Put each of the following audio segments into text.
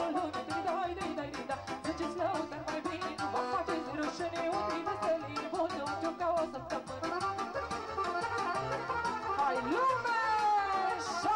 lume, da. Ziceți lăutar mai bine, nu vă faceți rușine, unde veselii, bună, uite-o ca o săptămână. Hai lume! Așa!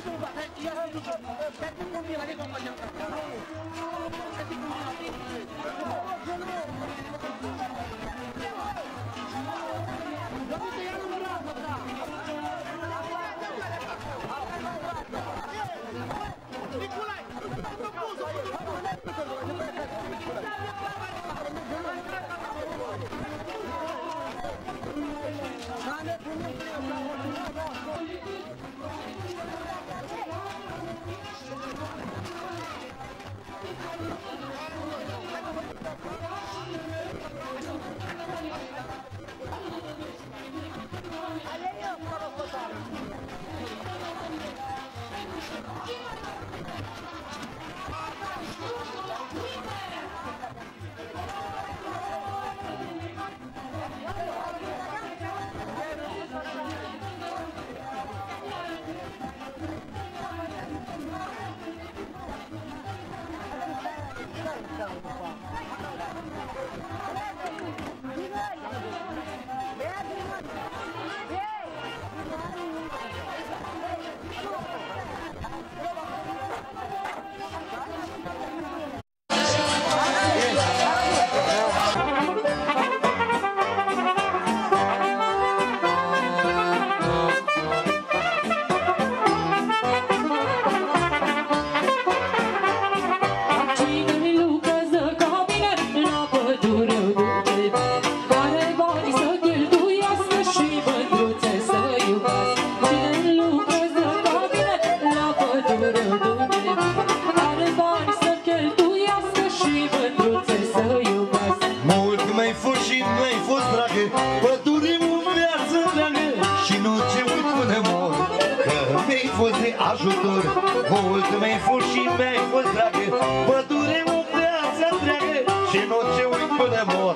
ajutor. Mult mi-ai fost și mi-ai fost dragă, pădure o viață întreagă și nu ce uit până mor.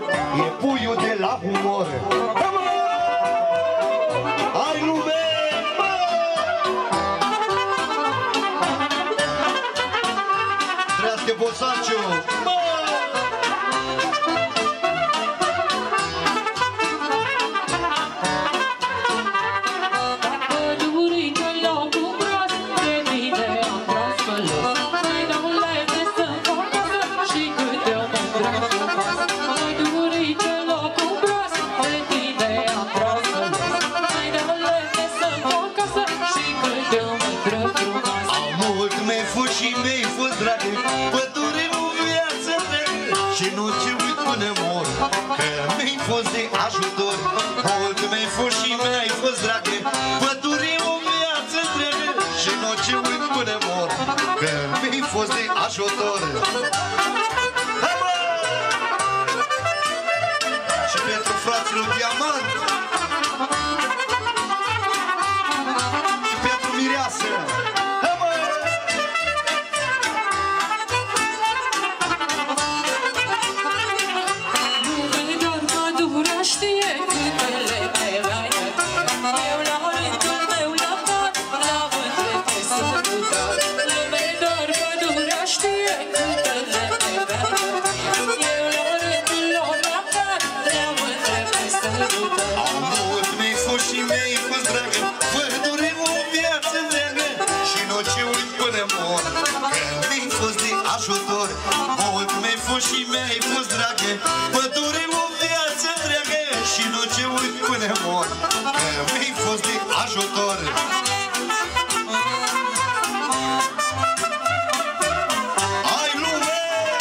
E puiul de la humor. Hai lume! Trească Bosaciu! Ajutor, mult mi-ai fost și mi-ai fost dragă, pădure o viață întreagă și nu ce uit până mor, că mi-ai fost de ajutor. Și pentru fraților Diamant și pentru Mireasă. Ajutor, mult mi-ai fost și mi-ai fost dragă, pădure o viață întreagă și nu ce uit până mor, că mi-ai fost de ajutor. Hai lume!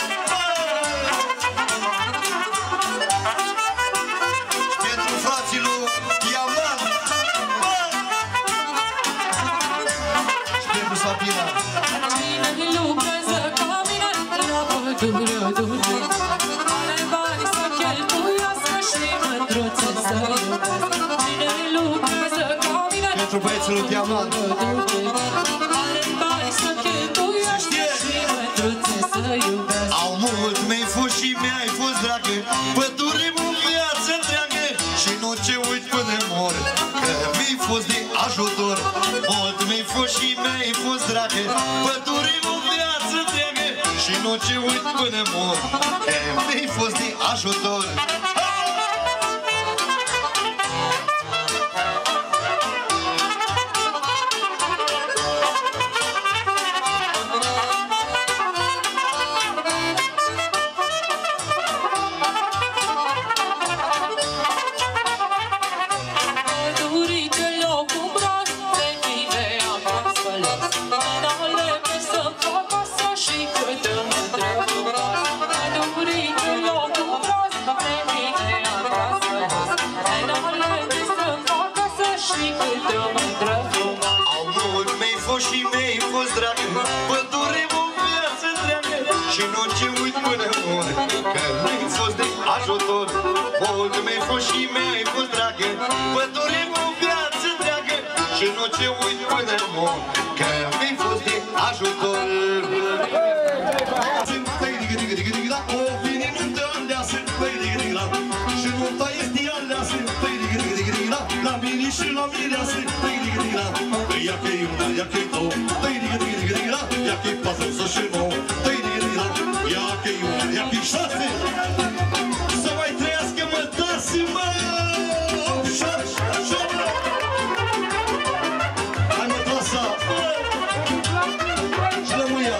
Și pentru fraților Diamant și pentru Sabina. Are bani să cheltuiască și mândruțe să iubească. Cine lucrează ca mine, pentru băieții lui Diamant. are bani să cheltuiască și mândruțe să iubească. Au mult mi-ai fost și mi-ai fost dragă, pădure o viață întreagă și nu ce uit până mor, că mi-ai fost de ajutor. Mult mi-ai fost și mi-ai fost dragă, pădure o viață întreagă și nu ce uit până mor, că mi-ai fost de ajutor. uite mândră frumos. Au mult mi-ai fost și mi-ai fost dragă, pădurim o viață întreagă și nu ce uit până mor, că mi-ai fost de ajutor. Mult mi-ai fost și mi-ai fost dragă, pădurim o viață întreagă și nu ce uit până mor, că mi-ai fost de ajutor. O vine nuntă aleasă, și nunta este aleasă, la mine și la mireasă, ia că-i una, ia că-i două, ia că-i patru sau și nouă, ia că-i una, ia că-i șase, să mai trăiască mătase, mă! Hai mătasa! Și lămâia!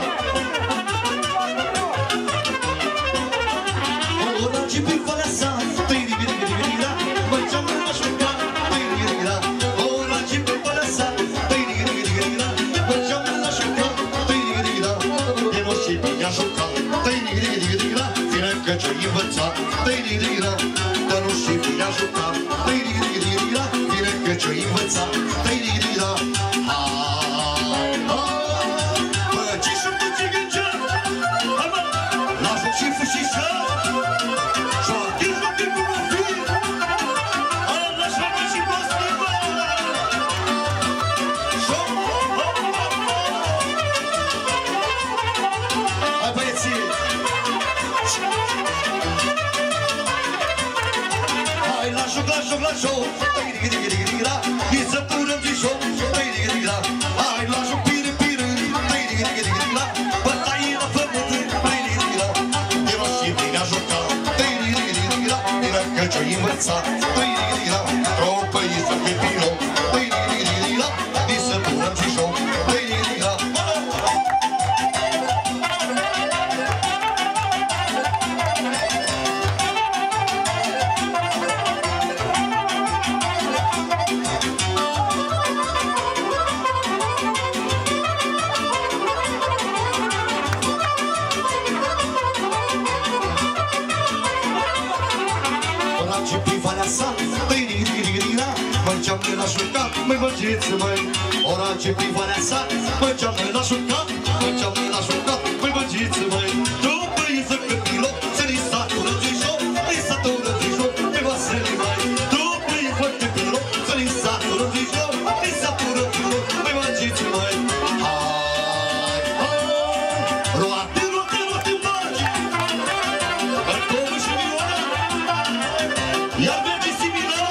Ora ce pe valea sa, mergeam la șuca, ora ce pe valea sa, mergeam la șuca, de nu știi bine a jucat, fine că ce-i învățat, de nu știi bine a jucat, fine că ce-i învățat, bă, ce-și-o bă, ce gângea, hai mă, la joc și fâșișa, la joc, îi să purăm de joc, hai la joc, pire, bătaie la pământ, de la și bine a jucat, din că ce-o învățat, tropă îi să pe pilou, îi să purăm de joc, măi băgiți, măi, ora ce pe valea sa, mergeam noi la șucat, măi băgiți, măi, după îi să căpilo, să-i satură de joc, îi satură de joc, pe vasele, măi, după îi fă căpilo, să-i satură de joc, îi satură de joc, măi băgiți, măi, hai, roate, bagi, bărcomă și vioara, iar merge similar.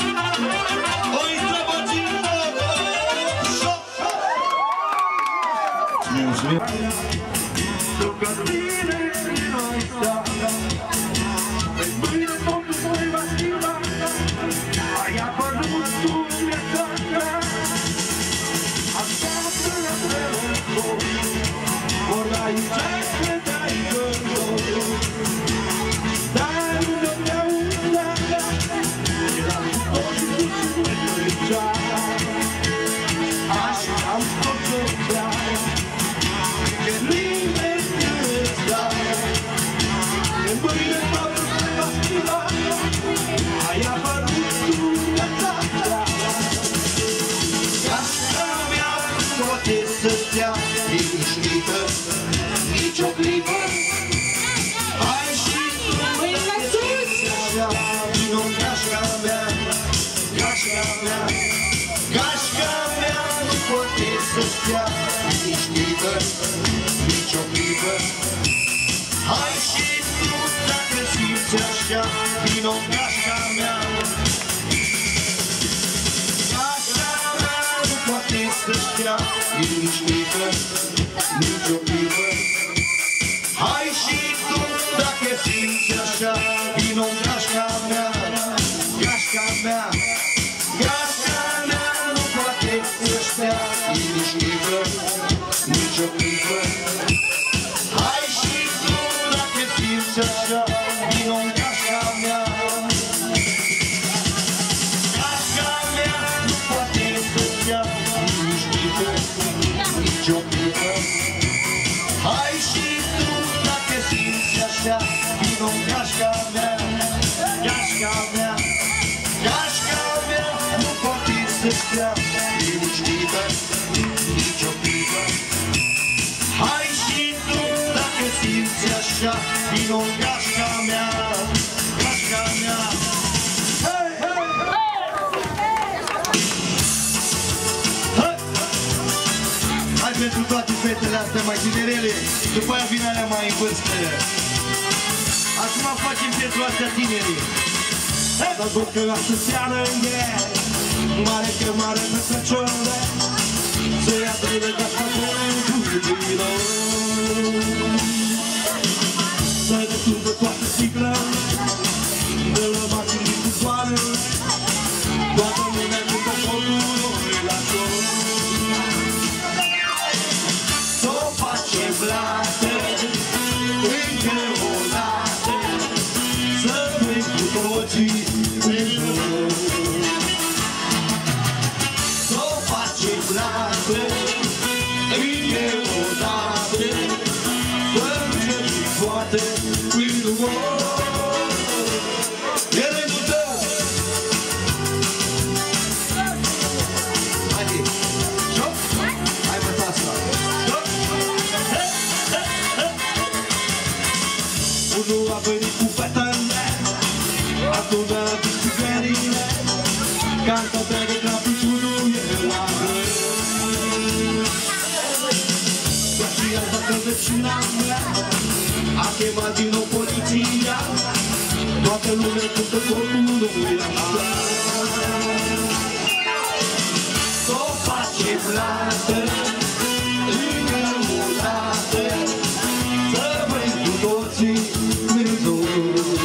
Nici o clipă, hai și tu, vino gașca mea, nu poate să stea, nici clipă, nici o clipă. Hai și tu, dacă simți așa, vino gașca mea, nu poate să stea, nici clipă, nici o clipă. Hai și tu, dacă simți așa, vino gașca mea, nu poate să stea, nici clipă, nici o clipă. Hai și tu, dacă simți așa, vino gașca mea, nu poate să stea, nici clipă, nici o clipă. Hai și tu, dacă simți așa, vino gașca mea, nu poate să stea. gașca, vino gașca mea, gașca mea. Hei, hei, hei! Hai pentru toate fetele astea mai tinerele, după aia vine alea mai în vârstă. Acum facem pentru astea tinerii. Dar duc că astă seară e mare chemare pe Crăciune, să ia trăile gașca cu vino, să detundă toată sticlă, de la mașini cu soare, toată lumea cântă focului la șor. S-o face blate, încă o dată, să vei cu toții în jur. S-o face blate, încă o dată, să încerci toate în umor. E rândul tău! Haide! Joc! Hai pe asta! Joc! Unul a venit cu fetele, atunci a dus cu verile, canta pe de capul unul e la greu. Și a dat vecina mea, a chemat din nou poliția, toată lumea cântă corpul lui așa. S-o face blată, încă o dată, să vrei cu toții în jur.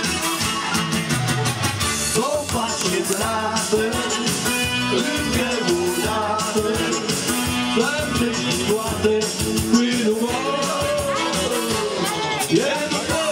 S-o face blată, încă o dată, să vrei cu toate în umor. E rândul tău!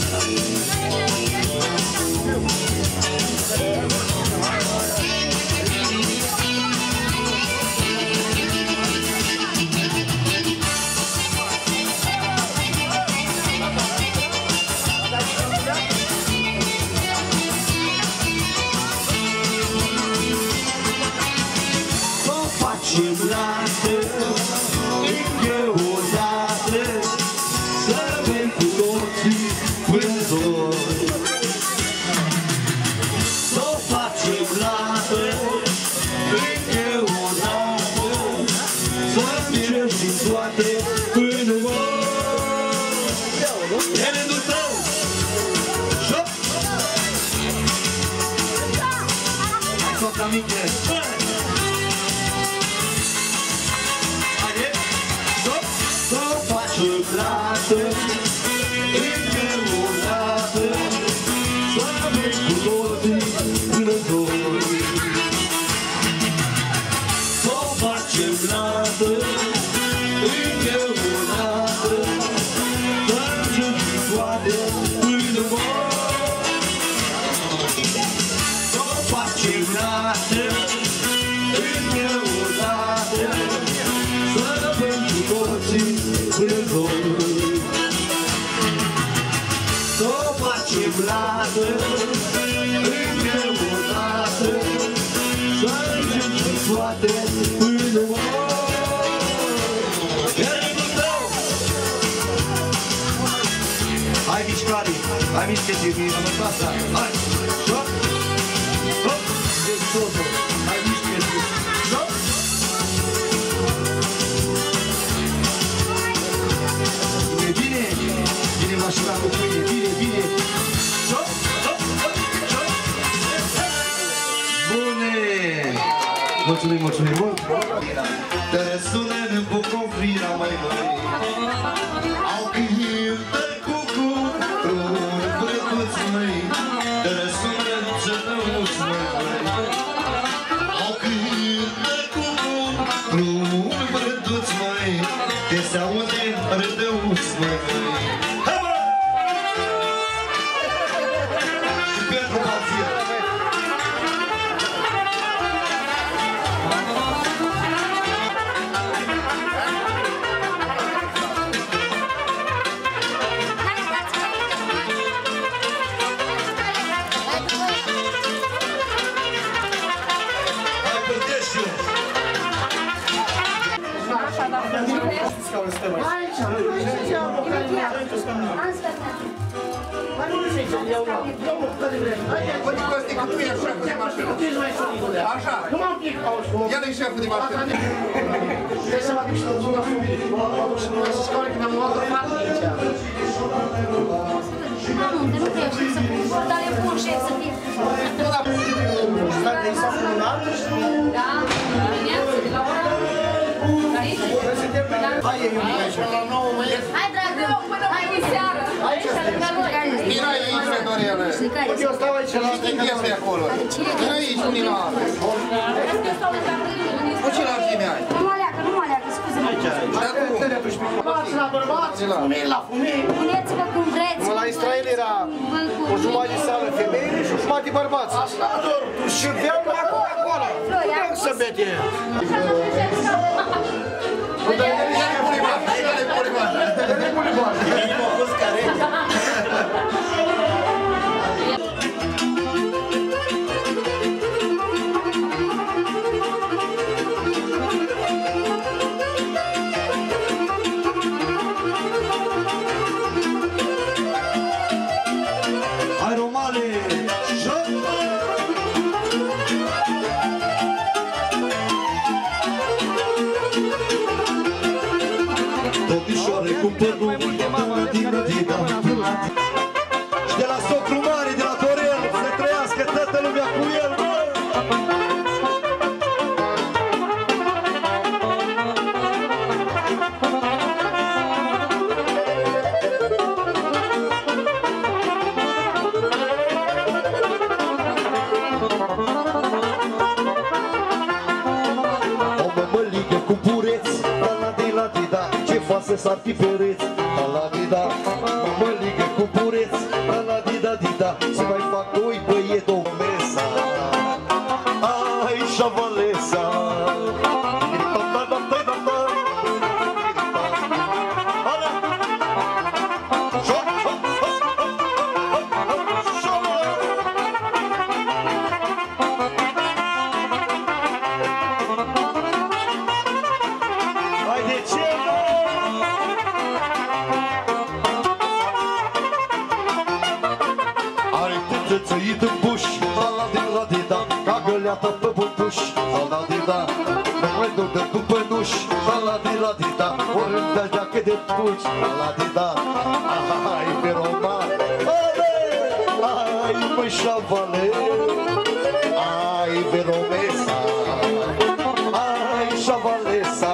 S-o face blată, încă o dată, să vei cu toții în jur. S-o face blată, încă o dată, să încerci toate în umor. E rândul tău! Joc! Soca mică! Haide! Joc! S-o face blată, încă o dată, să vei cu toții în jur. S-o face blată, încă o dată, să încerci toate în umor. S-o face blată, încă o dată, să vei cu toții în jur. S-o face blată, încă o dată, să încerci toate în umor. E rândul tău! Hai mișcare, hai mișcă-te, vii în asta. Hai, joc! Hop! Deci totul, hai mișcă-te, joc! E bine, bine mașina cu pâine, bine, bine! Joc! Hop! Hop! Joc! Bune! Mulțumim, mulțumim mult! Te sună în bucofrira mai măi, au cântă cucu, rune brăduți măi, te sună ce năuți măi, au cântă cucu, rune brăduți măi, te se aude râdăuți măi. Hai mă! Și pentru Balția! Băi, Costi, că tu ești șeful de mașină. Așa. Ia-i șeful de mașină. Trebuie să mă duc și la zona frumii. Mă duc și mă să scoare când am luat o fată aici. Unde nu trebuie să pun portale bun și să fie. Stai de exact lunar? Da, dimineața de la ora. Hai, eu aici. Hai, dragă, hai de seară. Aici lângă noi. Vino aici, Fedorele. Eu stau aici la... Știi ce este acolo? Vino aici, Nina. Cu ce la tine ai? Nu mă leacă, scuze-mă. Bărbați la bărbați, fumei la fumei. Puneți-vă cum vreți. La Israel era o jumătate de sală femeile și o jumătate de bărbați. Asta ador. Șiveau la Coca-Cola. Putem să bete. Dă-le pulibașa, dă-le pulibașa. Dă-le pulibașa. Inima a fost caretă. Hai, Romane! Domnișoare, cumpăr numai și de la socru mare, de la Dorel, să trăiască toată lumea cu el, bă! O mămăligă cu bureți, la-la-di-la-di-da, ce față s-ar fi pereți, la-la-di-da, mămăligă cu bureți, la-la-di-da-di-da, să mai fac doi băieți, o mesa, ai șavalesa, țăit în buș, la-la-di-la-di-da, ca găleată pe bubuș, la-la-di-da, nu mai duc de după nuș, la-la-di-la-di-da, ori-mi dea deacă de puci, la-la-di-da, ai pe roman, ai măi șavale, ai pe romesa, ai șavalesa,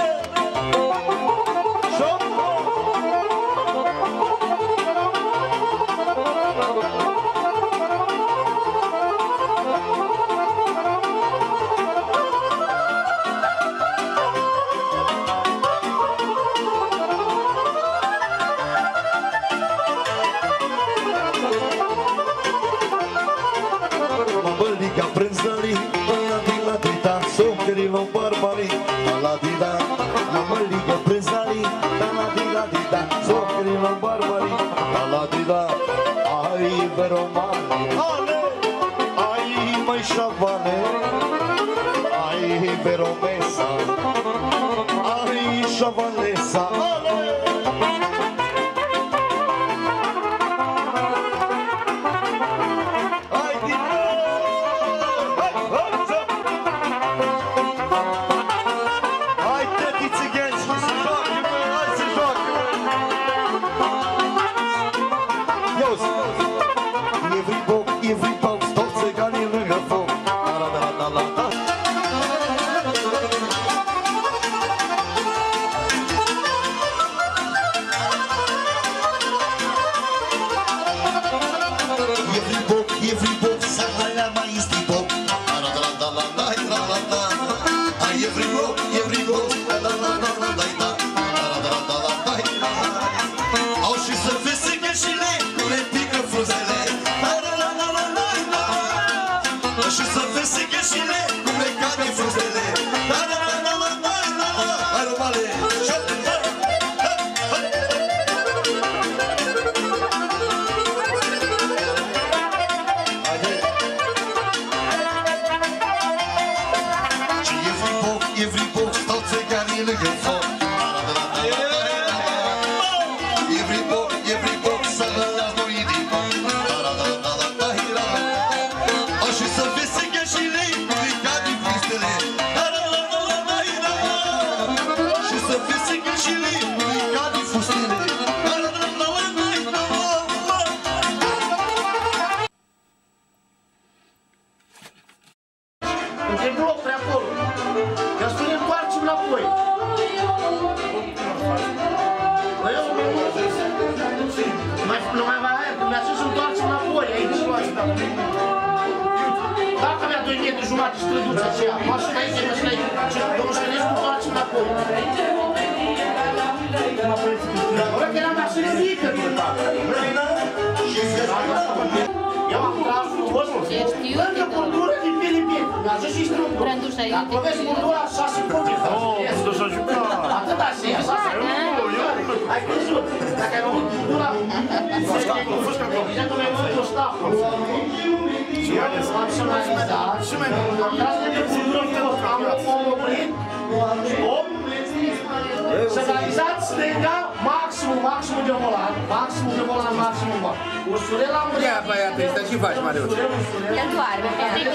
Mămăliga prânzării, la-la-di-la-di-da, socherilor barbari, la-la-di-da, mămăliga prânzării, la-la-di-la-di-da, socherilor barbari, la-la-di-da, ai veromani, ai măi șavale, ai veromesa, ai șavalesa, every box, toți țăganii lângă foc, la-la-la-la-la-la. Every box, sahala mai este boc, la-la-la-la-la-la, la-la-la. Every box, la-la-la-la-la-la, la-la-la-la-la-la. Au și să vezi gășile, nu le pică frunzele, la-la-la-la-la-la. de jumate străduță aceea. Mașina aici, mașina aici. Domnul Ștănescu face înapoi. Ăla că era mașină mică, eu am tras frumos, mă. Lângă bordură din Filipin. Mi-a zis și strâmbul. Dacă vezi bordura, 6 puncte. Tu s-a jucat. Atât așa, 6 puncte. Ai crezut. Dacă ai văzut bordura... Fusca acolo. Deja că mi-ai văzut o stafă. Am și mai dat. Am tras de bordură, am omorât. Stop. Semnalizați stânga, maximul de volan, maximul. Ursurel am Ia, băiată, ăsta ce faci, Marius? El doarme pe ea.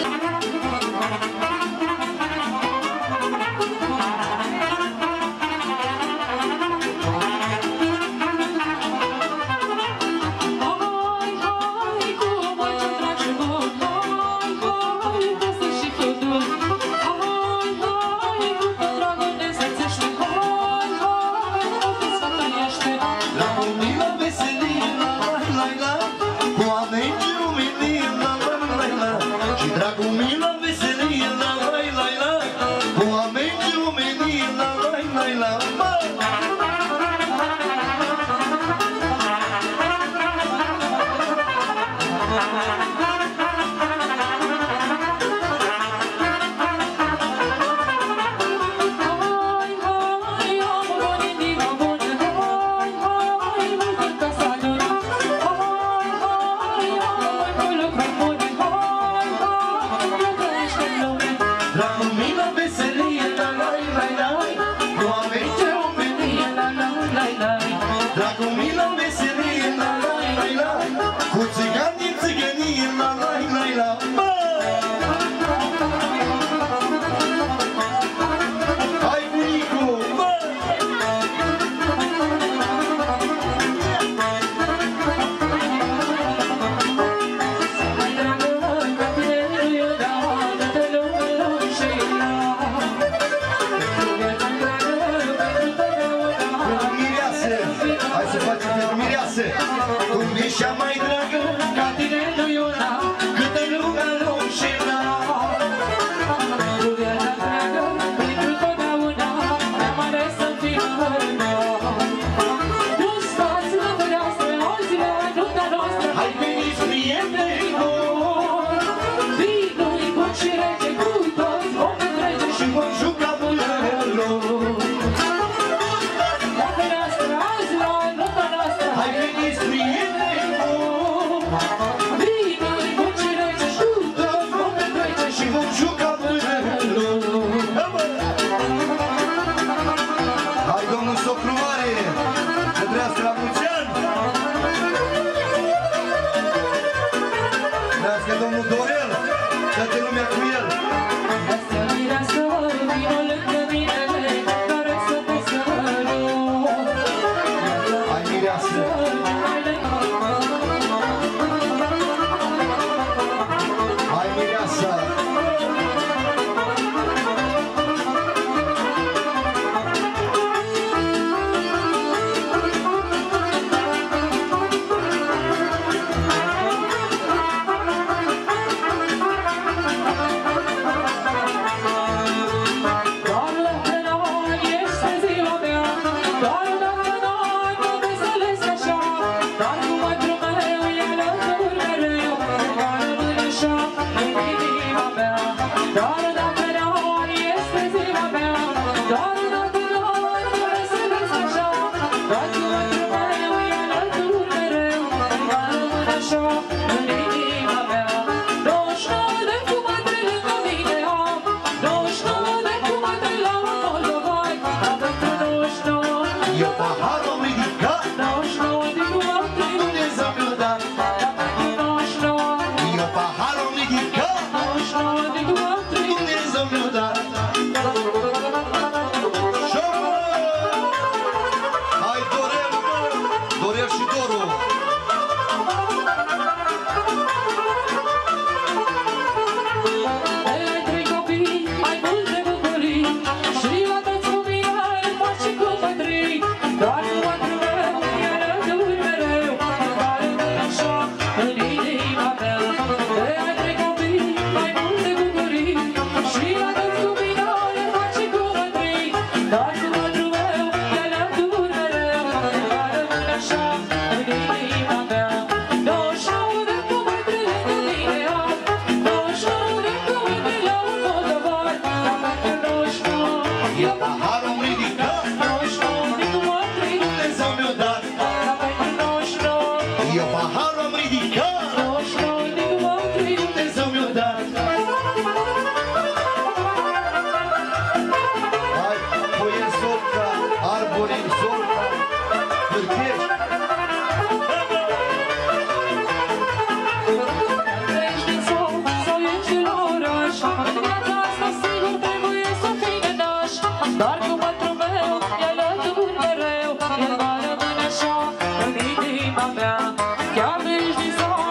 paharul am ridicat, 29 din mătri, Dumnezeu mi-a dat. Hai, puie în solca, arbori în solca, hârchești. trăiești din sol sau ești la oraș, în viața asta sigur trebuie să fii nenaș. Dar cu mătrul meu e alături mereu, el va rămâne așa în inima mea. Chiar ești din sol